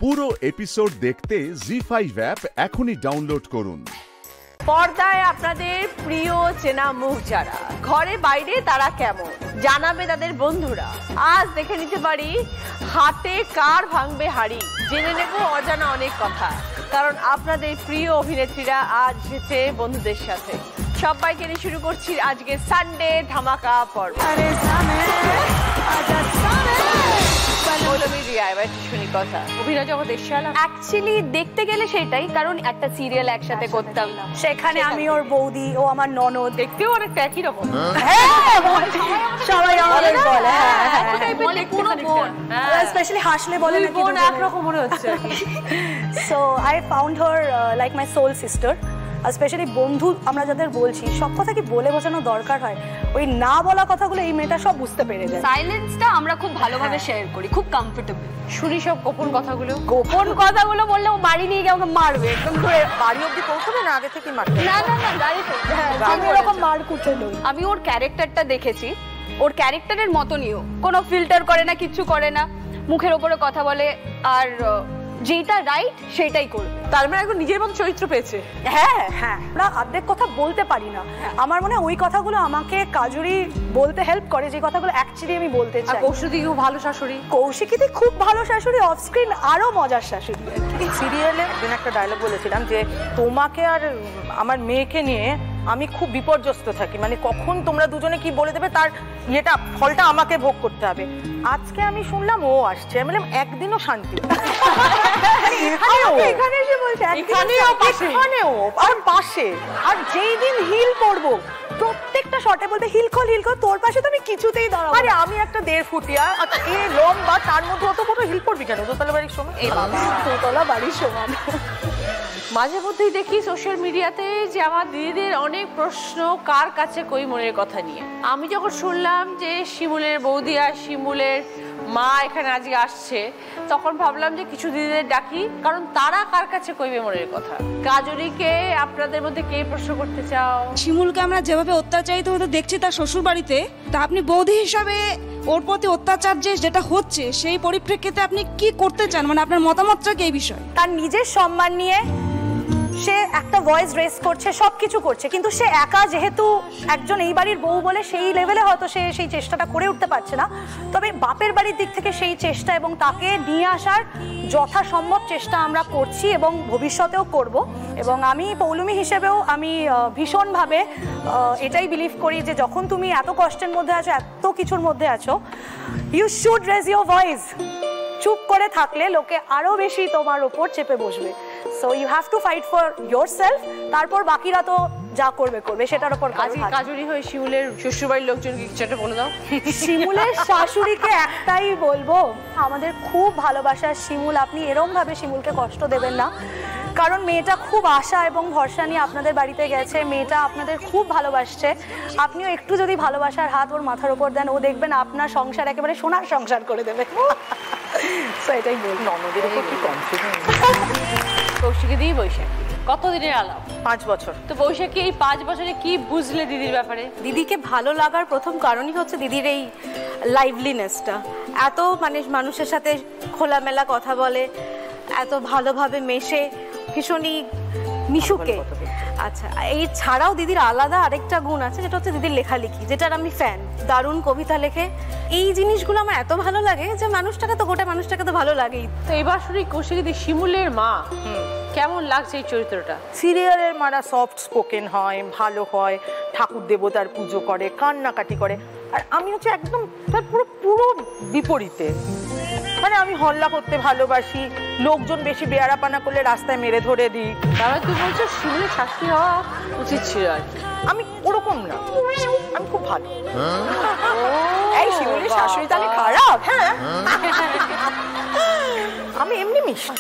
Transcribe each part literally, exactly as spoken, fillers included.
পুরো এপিসোড দেখতে Zee five app এখনই ডাউনলোড করুন। পর্দায় আপনাদের প্রিয় চেনা মুখ যারা, ঘরে বাইরে তারা কেমন জানাবে তাদের বন্ধুরা। আজ দেখে নিতে পারি হাতে কার ভাঙবে হাড়ি, জেনে নেব অজানা অনেক কথা, কারণ আপনাদের প্রিয় অভিনেত্রীরা আজ এসেছে বন্ধুদের সাথে। সবাইকে নিয়ে শুরু করছি আজকে সানডে ধামাকা পর্ব। দেখতে গেলে সেটাই, কারণ একটা সিরিয়াল একসাথে করতাম, সেখানে আমি ওর বৌদি, ও আমার ননদ, দেখতেও অনেকটা একই রকম। সবাই আমাদের বলে স্পেশালি হাসলে বলে বোন একরকম মনে হচ্ছে। So I found her like my soul sister. Specially বন্ধু আমরা যাদের বলছি, সব কথা কি বলে বোঝানো দরকার হয়? ওই না বলা কথাগুলো এই মেয়েটা সব বুঝতে পেরে যায়। সাইলেন্সটা আমরা খুব ভালোভাবে শেয়ার করি, খুব কমফোর্টেবল। শুনি সব গোপন কথাগুলো, গোপন কথাগুলো বললে ও বাড়ি নিয়ে গিয়ে ওকে মারবে, একদম ধরে বাড়ি অবধি পৌঁছবে না, আগে থেকে মারবে। না না না, গাড়িতে আমি এরকম মার কুটে নই। আমি ওর ক্যারেক্টারটা দেখেছি, ওর ক্যারেক্টারের মতনইও, কোনো ফিল্টার করে না, কিচ্ছু করে না, মুখের ওপরে কথা বলে, আর যেটা রাইট সেটাই করবে। তার মানে একদম নিজের মতো চরিত্র পেয়েছে। হ্যাঁ হ্যাঁ, আমরা অর্ধেক কথা বলতে পারি না। আমার মনে হয় ওই কথাগুলো আমাকে কাজুরি বলতে হেল্প করে, যে কথাগুলো অ্যাকচুয়ালি আমি বলতে চাই। কৌশিকী খুব ভালো শাশুড়ি, কৌশিকীদি খুব ভালো শাশুড়ি, অফ স্ক্রিন আরো মজার শাশুড়ি। সিরিয়ালে একদিন একটা ডায়লগ বলেছিলাম যে তোমাকে আর আমার মেয়েকে নিয়ে আমি খুব বিপর্যস্ত থাকি, মানে কখন তোমরা দুজনে কি বলে দেবে তার ইয়েটা ফলটা আমাকে ভোগ করতে হবে। আজকে আমি শুনলাম ও আসছে, আমি বললাম একদিনও শান্তি। এখানে এসে বলছে আর পাশে, আর যেই দিন হিল পরবো প্রত্যেকটা শটে বলবে হিল খোল হিল খোল, তোর পাশে তো আমি কিছুতেই দাঁড়াবো। আরে আমি একটা দেড় ফুটিয়া এ লম্বা, তার মধ্যে অত বড় হিল পরবি কেন? দোতলা বাড়ির সমান। এই বাবা, দোতলা বাড়ির সমান। মাঝে মধ্যেই দেখি সোশ্যাল মিডিয়াতে যে আমার দিদিদের অনেক প্রশ্ন কার কাছে কই মনের কথা নিয়ে। আমি যখন শুনলাম যে শিমুলের বৌদি আর শিমুলের মা এখানে আজকে আসছে, তখন ভাবলাম যে কিছু দিদিদের ডাকি, কারণ তারা কার কাছে কইবে মনের কথা। কাজরিকে আপনাদের মধ্যে কে প্রশ্ন করতে চাও? শিমুলকে আমরা যেভাবে অত্যাচারিত হতে দেখছি তার শ্বশুর বাড়িতে, তা আপনি বৌদি হিসাবে ওর প্রতি অত্যাচার যে যেটা হচ্ছে সেই পরিপ্রেক্ষিতে আপনি কি করতে চান, মানে আপনার মতামতটা কি এই বিষয়ে? তার নিজের সম্মান নিয়ে সে একটা ভয়েস রেস করছে, সবকিছু করছে, কিন্তু সে একা যেহেতু একজন এই বাড়ির বউ বলে সেই লেভেলে হয়তো সে সেই চেষ্টাটা করে উঠতে পারছে না। তবে বাপের বাড়ির দিক থেকে সেই চেষ্টা এবং তাকে নিয়ে আসার যথাসম্ভব চেষ্টা আমরা করছি এবং ভবিষ্যতেও করব। এবং আমি পৌলুমি হিসেবেও আমি ভীষণভাবে এটাই বিলিভ করি যে যখন তুমি এত কষ্টের মধ্যে আছো, এত কিছুর মধ্যে আছো, you should raise your voice. চুপ করে থাকলে লোকে আরো বেশি তোমার ওপর চেপে বসবে। So you have to fight for yourself, তারপর বাকিরা তো যা করবে করবে, সেটার উপর। কাজুরি হয়ে শিমুলের শ্বশুরবাড়ির লোকজনকে কিছু একটা বলে দাও। শিমুলের শাশুড়িকে একটাই বলবো, আমাদের খুব ভালোবাসার শিমুল, আপনি এরম ভাবে শিমুলকে কষ্ট দেবেন না, কারণ মেয়েটা খুব আশা এবং ভরসা নিয়ে আপনাদের বাড়িতে গেছে, মেয়েটা আপনাদের খুব ভালোবাসছে। আপনিও একটু যদি ভালোবাসার হাত ওর মাথার উপর দেন, ও দেখবেন আপনার সংসার একেবারে সোনার সংসার করে দেবে। সো এটাই বল। ননদের উপর কি কনফিডেন্স। কৌশিকী দি বৈশাখী কতদিনের আলাপ? পাঁচ বছর। তো বৈশাখী এই পাঁচ বছরে কি বুঝলে দিদির ব্যাপারে? দিদিকে ভালো লাগার প্রথম কারণই হচ্ছে দিদির এই লাইভলিনেসটা। এত মানে মানুষের সাথে খোলামেলা কথা বলে, এত ভালোভাবে মেশে, ভীষণই মিশুকে। আচ্ছা, এই ছাড়াও দিদির আলাদা আরেকটা গুণ আছে, যেটা হচ্ছে দিদির লেখালেখি, যেটার আমি ফ্যান। দারুণ কবিতা লেখে, এই জিনিসগুলো আমার এত ভালো লাগে যে মানুষটাকে তো গোটা মানুষটাকে তো ভালো লাগেই। তো এবার শুনি কৌশিকী দি, শিমুলের মা কেমন লাগছে এই চরিত্রটা? সিরিয়ালের মারা সফট স্পোকেন হয়, ভালো হয়, ঠাকুর দেবতার পুজো করে, কান্নাকাটি করে, আর আমি হচ্ছে একদম তার পুরো পুরো বিপরীতে। মানে আমি হল্লা করতে ভালোবাসি, লোকজন বেশি বেয়ারাপানা করলে রাস্তায় মেরে ধরে দিই। তাহলে তুই বলছো শিমুলের শাস্তি হওয়া উচিত ছিল আর কি। আমি ওরকম না, আমি খুব ভালো। এই শিমুলের শাশুড়ি তাহলে খারাপ? হ্যাঁ, আমি এমনি মিষ্টি।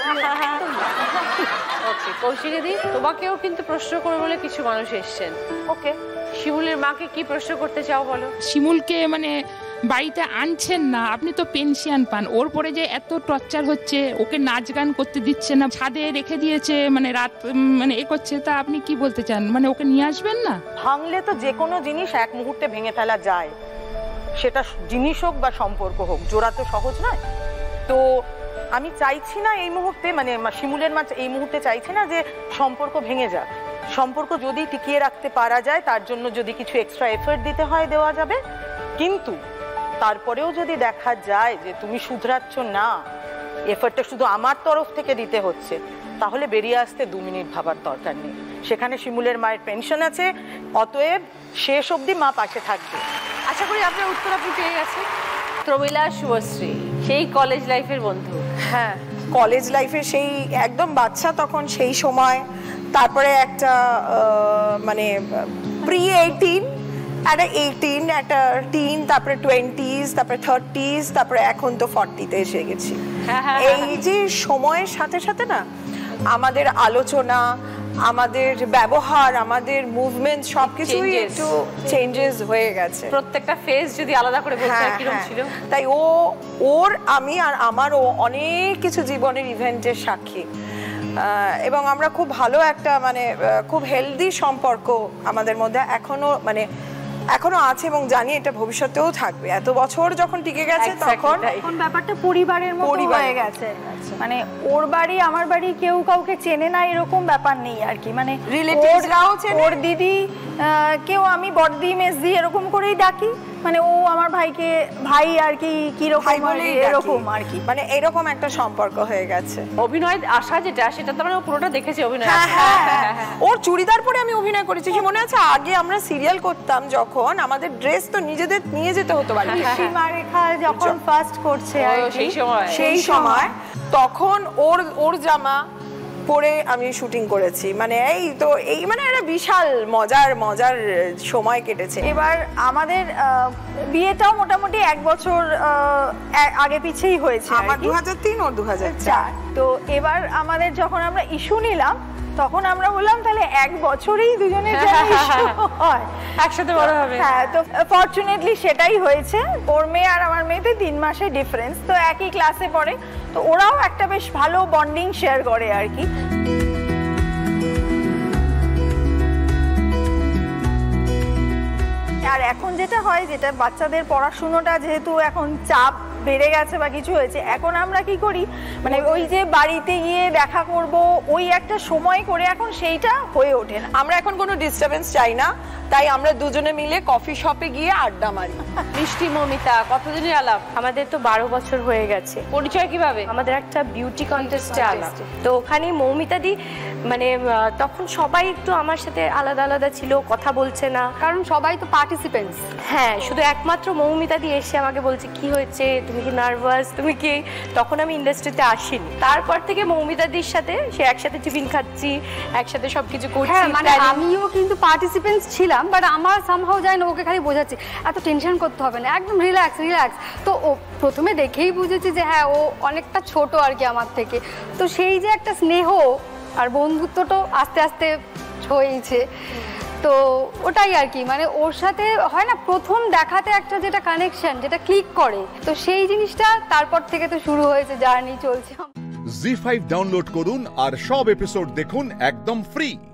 ওকে কৌশিকী দি, তোমাকেও কিন্তু প্রশ্ন করবে বলে কিছু মানুষ এসছেন। ওকে, শিমুলের মাকে কি প্রশ্ন করতে চাও বলো? শিমুলকে মানে বাড়িতে আনছেন না, আপনি তো পেনশন পান, ওর পরে যে এত টর্চার হচ্ছে, ওকে নাচ গান করতে দিচ্ছে না, ছাদে রেখে দিয়েছে, মানে রাত মানে এ করছে, তা আপনি কি বলতে চান? মানে ওকে নিয়ে আসবেন না? ভাঙলে তো যে কোনো জিনিস এক মুহূর্তে ভেঙে ফেলা যায়, সেটা জিনিস হোক বা সম্পর্ক হোক, জোড়া তো সহজ নয়। তো আমি চাইছি না এই মুহূর্তে, মানে শিমুলের মা এই মুহূর্তে চাইছি না যে সম্পর্ক ভেঙে যাক। সম্পর্ক যদি টিকিয়ে রাখতে পারা যায় তার জন্য যদি কিছু এক্সট্রা এফোর্ট দিতে হয় দেওয়া যাবে, কিন্তু তারপরেও যদি দেখা যায় যে তুমি শুধরাচ্ছ না, এফোর্টটা শুধু আমার তরফ থেকে দিতে হচ্ছে, তাহলে বেরিয়ে আসতে দু মিনিট ভাবার দরকার নেই। সেখানে শিমুলের মায়ের পেনশন আছে, অতএব শেষ অবধি মা পাশে থাকবে। আশা করি আপনার উত্তর আপনি পেয়ে গেছেন। প্রমীলা, শুভশ্রী, সেই কলেজ লাইফের বন্ধু। হ্যাঁ, কলেজ লাইফে সেই একদম বাচ্চা তখন, সেই সময়, তারপরে একটা মানে প্রি এইটিন, একটা এইটিন, একটা টিন, তারপরে টোয়েন্টিজ, তারপরে থার্টিজ, তারপরে এখন তো ফর্টিতে এসে গেছি। এই যে সময়ের সাথে সাথে না আমাদের আলোচনা, আমাদের ব্যবহার, আমাদের মুভমেন্ট সবকিছুই একটু চেঞ্জেস হয়ে গেছে। প্রত্যেকটা ফেজ যদি আলাদা করে বলতে হয় কিরকম ছিল, তাই ও ওর আমি আর আমারও অনেক কিছু জীবনের ইভেন্টের সাক্ষী, এবং আমরা খুব ভালো একটা মানে খুব হেলদি সম্পর্ক আমাদের মধ্যে এখনো মানে এখনো আছে, এবং জানি এটা ভবিষ্যতেও থাকবে। এত বছর যখন টিকে গেছে তখন এখন ব্যাপারটা পরিবারের মতো হয়ে গেছে। মানে ওর বাড়ি আমার বাড়ি কেউ কাউকে চেনে না এরকম ব্যাপার নেই আর কি, মানে রিলেটিভসরাও চেনে, ওর দিদি কেউ আমি বড়দি মেজদি এরকম করেই ডাকি, মানে ও আমার ভাইকে ভাই আর কি কিরকম এরকম আর কি, মানে এরকম একটা সম্পর্ক হয়ে গেছে। অভিনয়ের আশা যেটা সেটা তো আমরা পুরোটা দেখেছি অভিনয়। ওর চুড়িদার পরে আমি অভিনয় করেছি, কি মনে আছে? আগে আমরা সিরিয়াল করতাম যখন আমাদের ড্রেস তো নিজেদের নিয়ে যেতে হতো বাড়ি। সীমা রেখা যখন ফার্স্ট করছে সেই সময় সেই সময় তখন ওর ওর জামা পরে আমি শুটিং করেছি, মানে এই তো এই মানে একটা বিশাল মজার মজার সময় কেটেছে। এবার আমাদের বিয়েটাও মোটামুটি এক বছর আগে পিছেই হয়েছে, আমার দু হাজার তিন ওর দু হাজার চার। তো এবার আমাদের যখন আমরা ইস্যু নিলাম তখন আমরা বললাম তাহলে এক বছরেই দুজনের ইস্যু হয়, একসাথে বড় হবে। হ্যাঁ, তো ফরচুনেটলি সেটাই হয়েছে। ওর মেয়ে আর আমার মেয়েতে তিন মাসের ডিফারেন্স, তো একই ক্লাসে পড়ে, তো ওরাও একটা বেশ ভালো বন্ডিং শেয়ার করে আর কি। আর এখন যেটা হয়, যেটা বাচ্চাদের পড়াশুনোটা যেহেতু এখন চাপ বেড়ে গেছে বা কিছু হয়েছে, এখন আমরা কি করি মানে ওই যে বাড়িতে গিয়ে দেখা করব ওই একটা সময় করে এখন সেইটা হয়ে ওঠে না। আমরা এখন কোনো ডিস্টারবেন্স চাই না, তাই আমরা দুজনে মিলে কফি শপে গিয়ে আড্ডা মারি। মিষ্টি, মমিতা, কতদিনের আলাপ? আমাদের তো বারো বছর হয়ে গেছে। পরিচয় কিভাবে? আমাদের একটা বিউটি কন্টেস্টে আলাপ, তো ওখানে মৌমিতা দি মানে তখন সবাই একটু আমার সাথে আলাদা আলাদা ছিল, কথা বলছে না, কারণ সবাই তো পার্টিসিপেন্টস। হ্যাঁ, শুধু একমাত্র মৌমিতা দি এসে আমাকে বলছে কি হয়েছে, তুমি কি নার্ভাস, তুমি কি? তখন আমি ইন্ডাস্ট্রিতে আসিনি। তারপর থেকে মৌমিতা দির সাথে সে একসাথে টিফিন খাচ্ছি, একসাথে সবকিছু করছি। হ্যাঁ, মানে আমিও কিন্তু পার্টিসিপেন্টস ছিলাম, বাট আমার সামহাও যায় না, ওকে খালি বোঝাচ্ছি এত টেনশন করতে হবে না, একদম রিল্যাক্স রিল্যাক্স। তো ও প্রথমে দেখেই বুঝেছি যে হ্যাঁ ও অনেকটা ছোট আর কি আমার থেকে, তো সেই যে একটা স্নেহ আর বন্ধুত্বটা আস্তে আস্তে হয়েছে। তো ওটাই আর কি, মানে ওর সাথে হয় না প্রথম দেখাতে একটা যেটা কানেকশন, যেটা ক্লিক করে, তো সেই জিনিসটা তারপর থেকে তো শুরু হয়েছে, জার্নি চলছে। জি ফাইভ ডাউনলোড করুন আর সব এপিসোড দেখুন একদম ফ্রি।